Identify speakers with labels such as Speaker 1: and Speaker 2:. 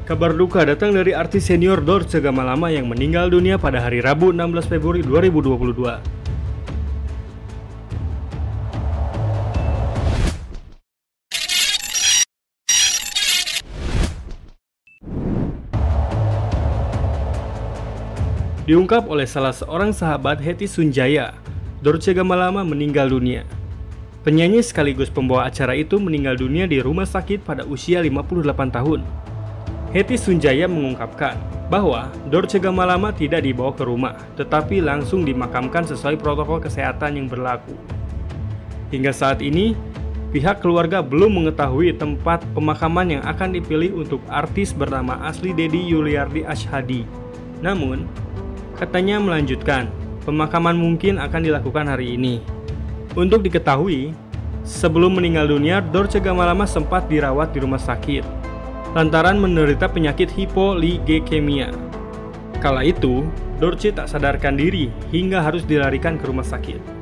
Speaker 1: Kabar duka datang dari artis senior Dorce Gamalama yang meninggal dunia pada hari Rabu 16 Februari 2022. Diungkap oleh salah seorang sahabat Hetty Sunjaya, Dorce Gamalama meninggal dunia. Penyanyi sekaligus pembawa acara itu meninggal dunia di rumah sakit pada usia 58 tahun. Hetty Sunjaya mengungkapkan bahwa Dorce Gamalama tidak dibawa ke rumah, tetapi langsung dimakamkan sesuai protokol kesehatan yang berlaku. Hingga saat ini, pihak keluarga belum mengetahui tempat pemakaman yang akan dipilih untuk artis bernama asli Deddy Yuliardi Ashhadi. Namun, katanya melanjutkan, pemakaman mungkin akan dilakukan hari ini. Untuk diketahui, sebelum meninggal dunia, Dorce Gamalama sempat dirawat di rumah sakit lantaran menderita penyakit hipoligekemia. Kala itu, Dorce tak sadarkan diri hingga harus dilarikan ke rumah sakit.